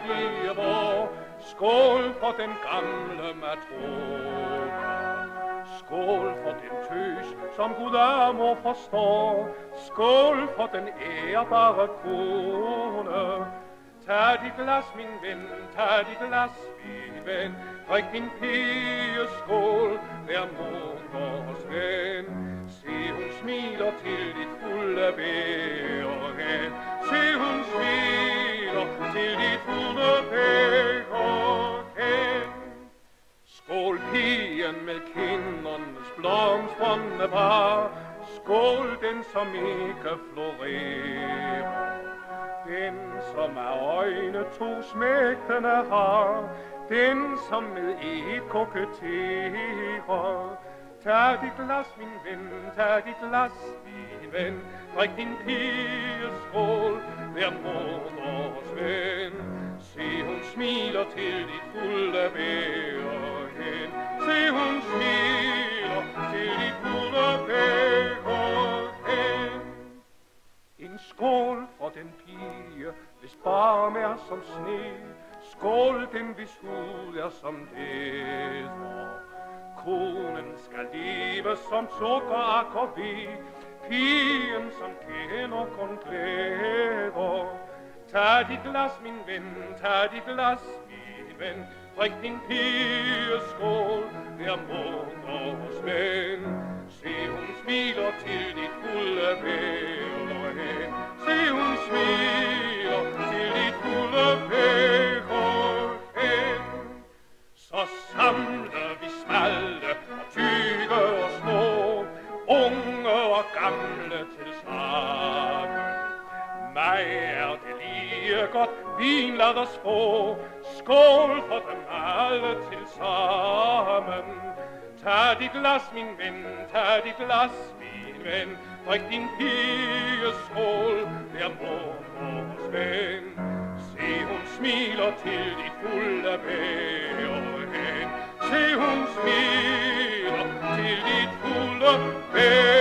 lever. Skål for den gamle matron. Skål for den tøs, som Gud amor forstår. Skål for den ærbare kone. Tag dit glas, min ven, tag dit glas, min ven. Drik din pigeskål, vær moders ven. Se, hun smiler til dit fulde bægerhen. Se, hun smiler til dit fulde bægerhen. Skål, pigen med kindernes blomstrende par. Skål, den som ikke florerer. Den som af øjne to smægtende har. Den som med et koketterer. Tag dit glas, min ven, tag dit glas, min ven. Drik din pigeskål, vær moders ven. Se, hun smiler til dit fulde bægerhen. Se, hun smiler til dit fulde bægerhen. En skål for den pige, hvis barm er som sne. Skål den, hvis hud er som læder. Konen skal leve som sukker, ak og ved. Pigen, som kender kun glæder. Tag dit glas, min ven, tag dit glas, min ven. Drik din pigeskål, vær moders ven. Se, hun smiler til dit fulde bægerhen. Se, hun smiler til dit fulde bægerhen. Så samler vi smalle og tykke og små, unge og gamle til sammen. Mig er det lige godt, vin lad os få. Skål for dem alle til sammen. Tag dit glas, min ven, tag dit glas, min ven. Drik din pigeskål, vær moders ven. Se, hun smiler til dit fulde bægerhen. Se, hun smiler til dit fulde bægerhen.